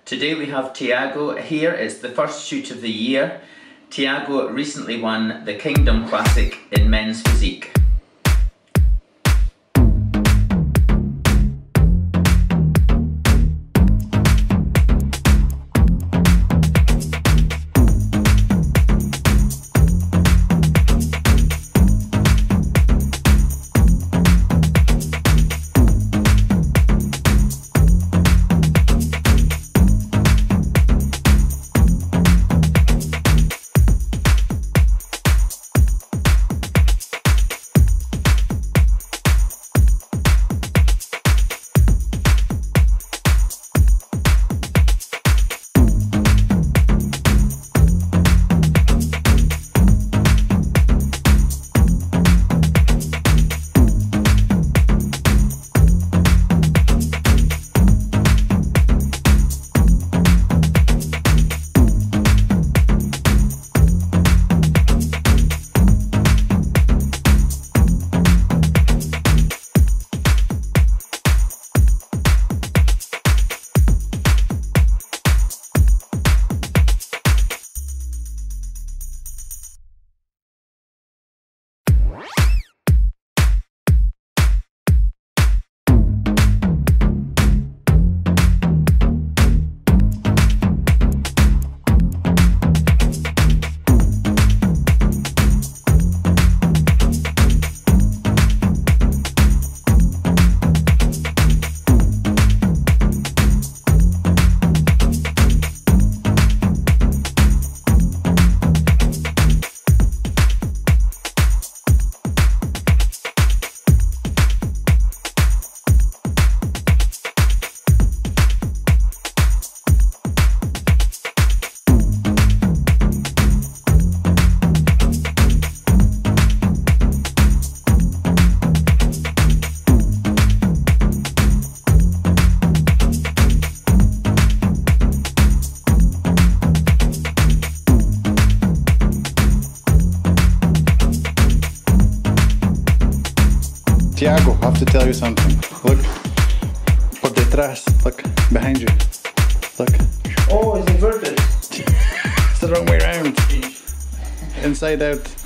Today we have Tiago here. It's the first shoot of the year. Tiago recently won the Kingdom Classic in Men's Physique. Tiago, I have to tell you something. Look, por detrás. Look, behind you. Look. Oh, it's inverted. It's the wrong way around. Inside out.